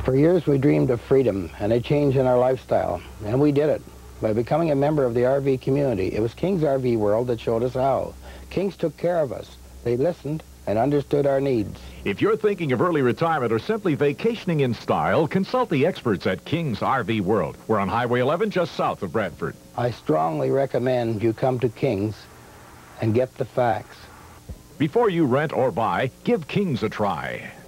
For years we dreamed of freedom and a change in our lifestyle, and we did it by becoming a member of the RV community. It was King's RV World that showed us how. King's took care of us. They listened and understood our needs. If you're thinking of early retirement or simply vacationing in style, consult the experts at King's RV World. We're on Highway 11 just south of Bradford. I strongly recommend you come to King's and get the facts. Before you rent or buy, give King's a try.